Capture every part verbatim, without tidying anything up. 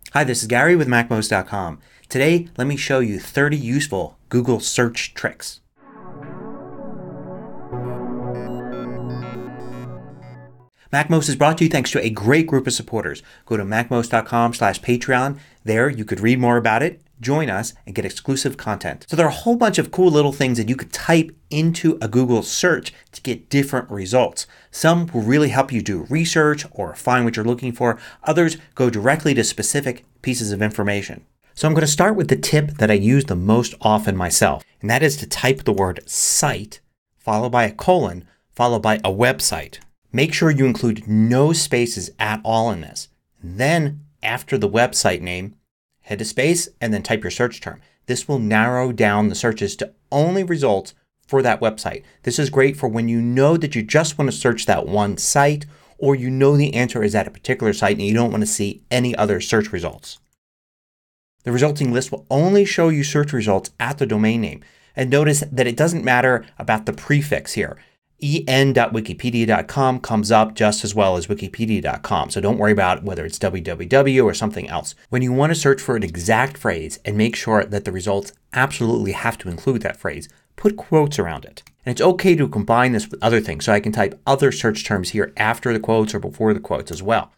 Hi, this is Gary with Mac most dot com. Today, let me show you thirty useful Google search tricks. MacMost is brought to you thanks to a great group of supporters. Go to mac most dot com slash Patreon. There you could read more about it, join us, and get exclusive content. So there are a whole bunch of cool little things that you could type into a Google search to get different results. Some will really help you do research or find what you're looking for. Others go directly to specific pieces of information. So I'm going to start with the tip that I use the most often myself. And that is to type the word site followed by a colon followed by a website. Make sure you include no spaces at all in this. Then after the website name, hit a space and then type your search term. This will narrow down the searches to only results for that website. This is great for when you know that you just want to search that one site, or you know the answer is at a particular site and you don't want to see any other search results. The resulting list will only show you search results at the domain name. And notice that it doesn't matter about the prefix here. en dot wikipedia dot com comes up just as well as wikipedia dot com. So don't worry about whether it's w w w or something else. When you want to search for an exact phrase and make sure that the results absolutely have to include that phrase, put quotes around it. And it's okay to combine this with other things. So I can type other search terms here after the quotes or before the quotes as well.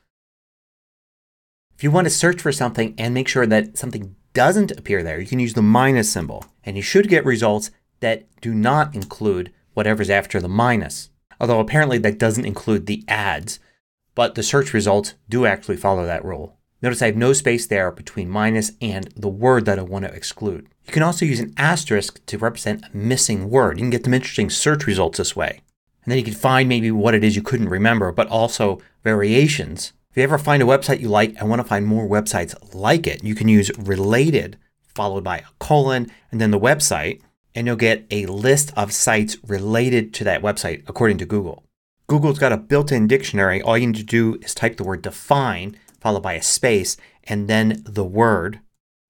If you want to search for something and make sure that something doesn't appear there, you can use the minus symbol. And you should get results that do not include whatever's after the minus. Although apparently that doesn't include the ads, but the search results do actually follow that rule. Notice I have no space there between minus and the word that I want to exclude. You can also use an asterisk to represent a missing word. You can get some interesting search results this way. And then you can find maybe what it is you couldn't remember, but also variations. If you ever find a website you like and want to find more websites like it, you can use related followed by a colon and then the website. And you'll get a list of sites related to that website according to Google. Google's got a built-in dictionary. All you need to do is type the word define followed by a space and then the word.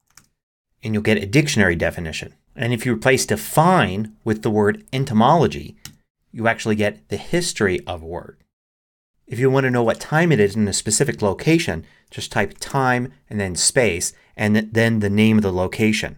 And you'll get a dictionary definition. And if you replace define with the word etymology, you actually get the history of a word. If you want to know what time it is in a specific location, just type time and then space and then the name of the location.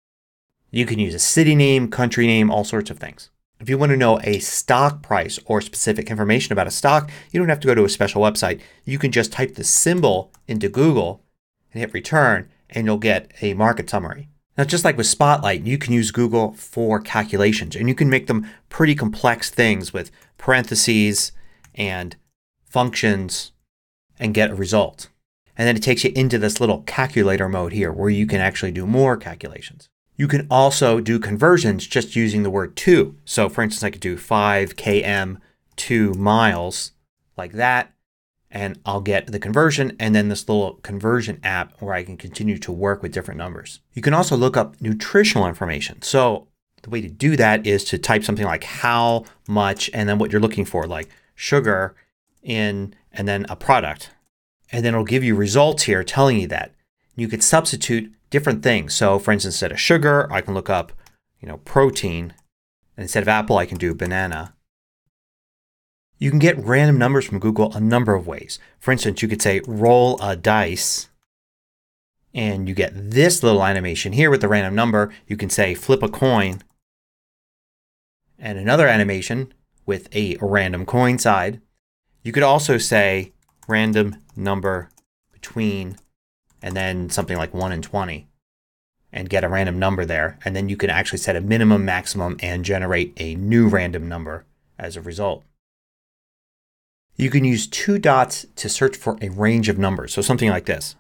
You can use a city name, country name, all sorts of things. If you want to know a stock price or specific information about a stock, you don't have to go to a special website. You can just type the symbol into Google and hit return and you'll get a market summary. Now just like with Spotlight, you can use Google for calculations and you can make them pretty complex things with parentheses and functions and get a result. And then it takes you into this little calculator mode here where you can actually do more calculations. You can also do conversions just using the word to. So for instance I could do five kilometers to miles like that and I'll get the conversion and then this little conversion app where I can continue to work with different numbers. You can also look up nutritional information. So the way to do that is to type something like how much and then what you're looking for, like sugar in and then a product. And then it'll give you results here telling you that. You could substitute different things. So for instance instead of sugar I can look up you know, protein. And instead of apple I can do banana. You can get random numbers from Google a number of ways. For instance you could say roll a dice and you get this little animation here with the random number. You can say flip a coin and another animation with a random coin side. You could also say random number between and then something like one and twenty and get a random number there. And then you can actually set a minimum, maximum, and generate a new random number as a result. You can use two dots to search for a range of numbers. So something like this.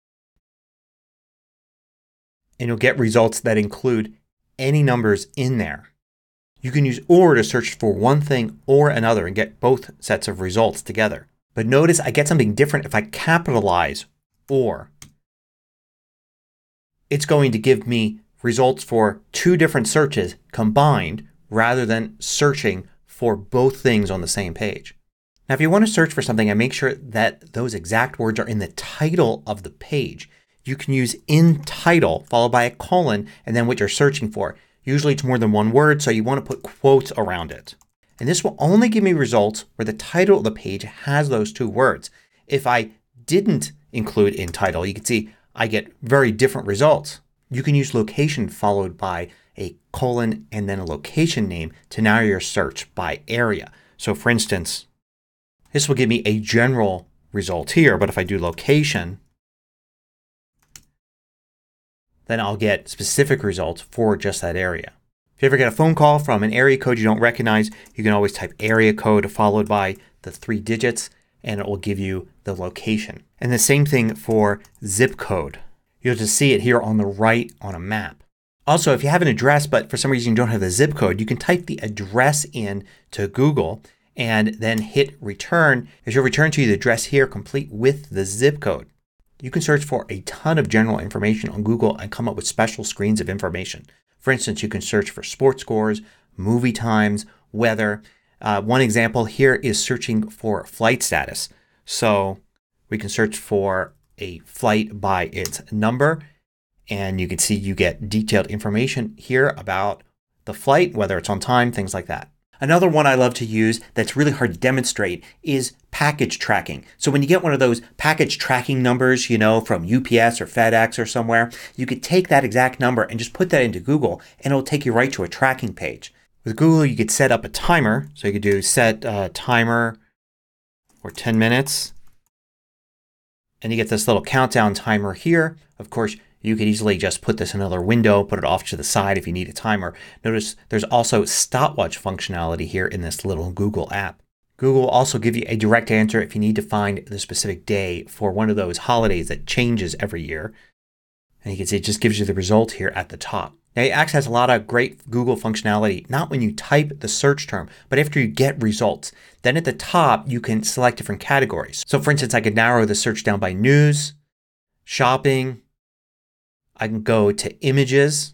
And you'll get results that include any numbers in there. You can use or to search for one thing or another and get both sets of results together. But notice I get something different if I capitalize or. It's going to give me results for two different searches combined rather than searching for both things on the same page. Now if you want to search for something and make sure that those exact words are in the title of the page, you can use intitle followed by a colon and then what you're searching for. Usually it's more than one word so you want to put quotes around it. And this will only give me results where the title of the page has those two words. If I didn't include in title, you can see I get very different results. You can use location followed by a colon and then a location name to narrow your search by area. So for instance, this will give me a general result here, but if I do location, then I'll get specific results for just that area. If you ever get a phone call from an area code you don't recognize, you can always type area code followed by the three digits and it will give you the location. And the same thing for zip code. You'll just see it here on the right on a map. Also, if you have an address but for some reason you don't have the zip code, you can type the address in to Google and then hit return. It will return to you the address here complete with the zip code. You can search for a ton of general information on Google and come up with special screens of information. For instance, you can search for sports scores, movie times, weather. Uh, one example here is searching for flight status. So we can search for a flight by its number and you can see you get detailed information here about the flight, whether it's on time, things like that. Another one I love to use that's really hard to demonstrate is package tracking. So when you get one of those package tracking numbers, you know, from U P S or FedEx or somewhere, you could take that exact number and just put that into Google and it'll take you right to a tracking page. With Google you could set up a timer. So you could do set uh, timer for ten minutes and you get this little countdown timer here. Of course, you could easily just put this in another window, put it off to the side if you need a timer. Notice there's also stopwatch functionality here in this little Google app. Google will also give you a direct answer if you need to find the specific day for one of those holidays that changes every year. And you can see it just gives you the result here at the top. Now it actually has a lot of great Google functionality, not when you type the search term, but after you get results. Then at the top you can select different categories. So for instance, I could narrow the search down by news, shopping. I can go to images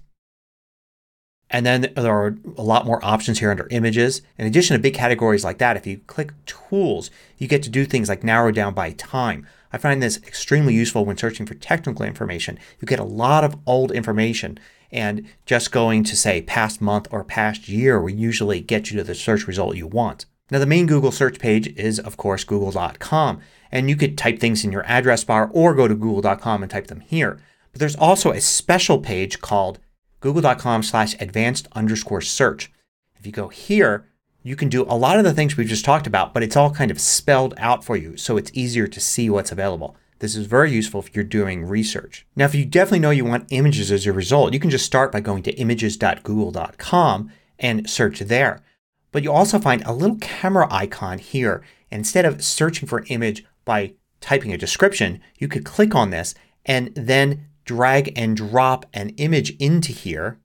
and then there are a lot more options here under images. In addition to big categories like that, if you click tools you get to do things like narrow down by time. I find this extremely useful when searching for technical information. You get a lot of old information and just going to say past month or past year will usually get you to the search result you want. Now the main Google search page is of course google dot com and you could type things in your address bar or go to google dot com and type them here. But there's also a special page called google dot com slash advanced underscore search. If you go here you can do a lot of the things we've just talked about, but it's all kind of spelled out for you so it's easier to see what's available. This is very useful if you're doing research. Now if you definitely know you want images as a result, you can just start by going to images dot google dot com and search there. But you'll also find a little camera icon here. And instead of searching for an image by typing a description, you could click on this and then drag and drop an image into here.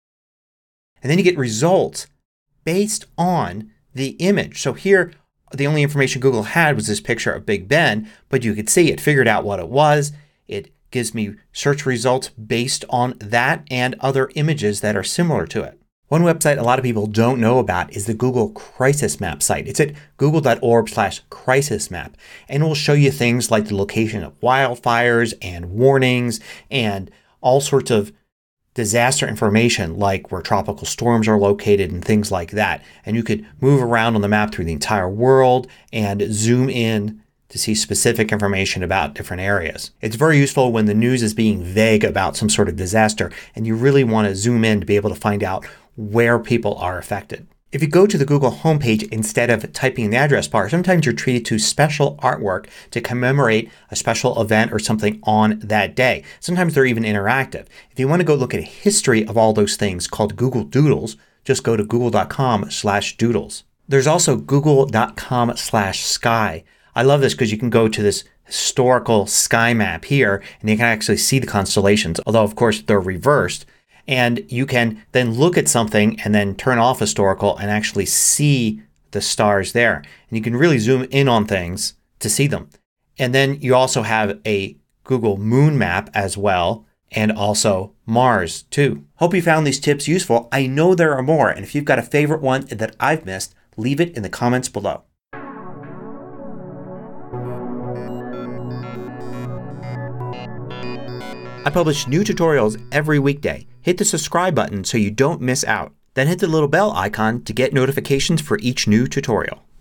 And then you get results based on the image. So here the only information Google had was this picture of Big Ben, but you could see it figured out what it was. It gives me search results based on that and other images that are similar to it. One website a lot of people don't know about is the Google Crisis Map site. It's at google dot org slash crisis map and it will show you things like the location of wildfires and warnings and all sorts of disaster information like where tropical storms are located and things like that. And you could move around on the map through the entire world and zoom in to see specific information about different areas. It's very useful when the news is being vague about some sort of disaster and you really want to zoom in to be able to find out where people are affected. If you go to the Google homepage instead of typing in the address bar, sometimes you're treated to special artwork to commemorate a special event or something on that day. Sometimes they're even interactive. If you want to go look at a history of all those things called Google Doodles, just go to google dot com slash doodles. There's also google dot com slash sky. I love this because you can go to this historical sky map here and you can actually see the constellations, although of course they're reversed. And you can then look at something and then turn off historical and actually see the stars there. And you can really zoom in on things to see them. And then you also have a Google Moon map as well and also Mars too. Hope you found these tips useful. I know there are more, and if you've got a favorite one that I've missed, leave it in the comments below. I publish new tutorials every weekday. Hit the subscribe button so you don't miss out. Then hit the little bell icon to get notifications for each new tutorial.